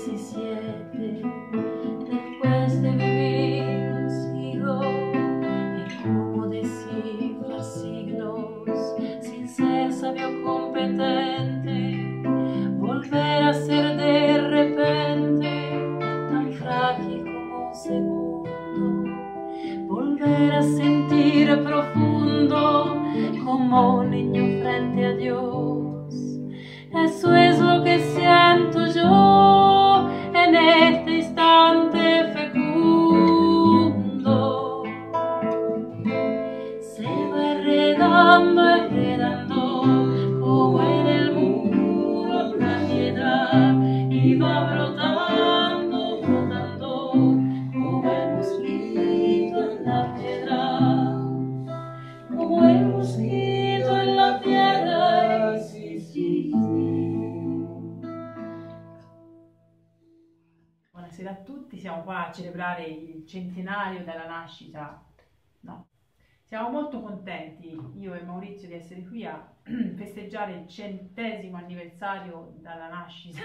si siete, después de vivir un siglo, y como descifrar siglos, sin ser sabio competente, volver a ser de repente tan frágil como un segundo, volver a sentir profundo como un niño frente a Dios. Eso es lo que siento yo en este instante fecundo. Se va enredando como en el muro la piedra, y va brotando como el mosquito en la piedra, como el mosquito en la piedra. Sí, sí, sí. Buonasera a tutti, siamo qua a celebrare il centenario dalla nascita, no? Siamo molto contenti, io e Maurizio, di essere qui a festeggiare il 100° anniversario dalla nascita.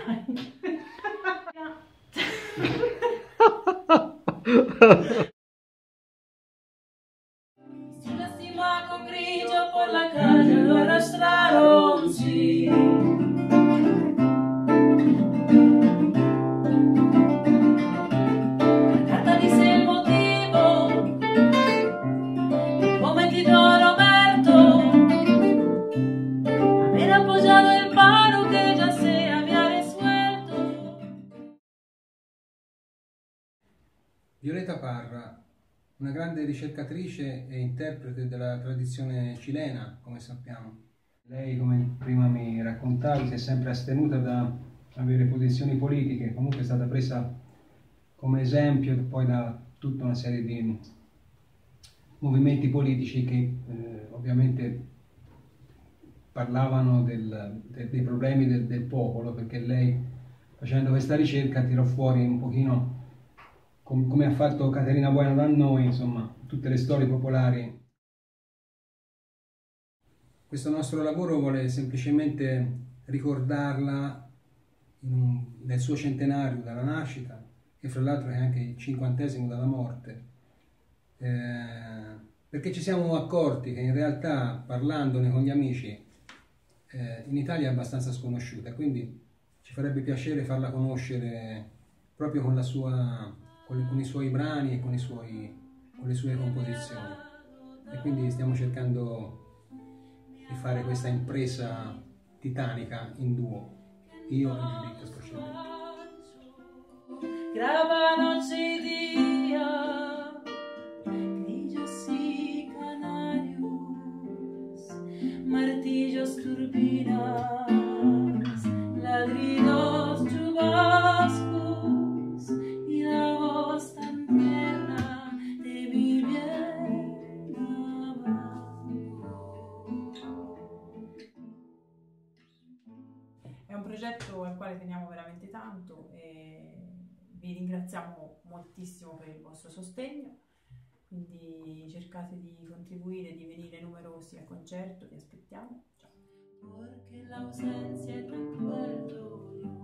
Si lastima con grigio por la calle lo arrastraron, sí. La carta dice el motivo, cometido Roberto, haber apoyado el paro que ya se había resuelto. Violeta Parra, una grande ricercatrice e interprete della tradizione cilena, come sappiamo. Lei, come prima mi raccontavi, si è sempre astenuta da avere posizioni politiche, comunque è stata presa come esempio poi da tutta una serie di movimenti politici che ovviamente parlavano dei problemi del popolo, perché lei, facendo questa ricerca, tirò fuori un pochino, come ha fatto Caterina Bueno da noi, insomma, tutte le storie popolari. Questo nostro lavoro vuole semplicemente ricordarla nel suo centenario dalla nascita, e fra l'altro è anche il 50° dalla morte, perché ci siamo accorti che in realtà, parlandone con gli amici, in Italia è abbastanza sconosciuta, quindi ci farebbe piacere farla conoscere proprio con i suoi brani e con le sue composizioni, e quindi stiamo cercando di fare questa impresa titanica in duo, io e Giuditta Scocciolletti. Graba noche y día, grillos y canarios, martillos, turbinas, ladridos, chubascos y la voz tan tierna de mi bien amado. È un progetto al quale teniamo veramente tanto e vi ringraziamo moltissimo per il vostro sostegno, quindi cercate di contribuire, di venire numerosi al concerto, vi aspettiamo. Ciao. Porque la ausencia es tan cruel,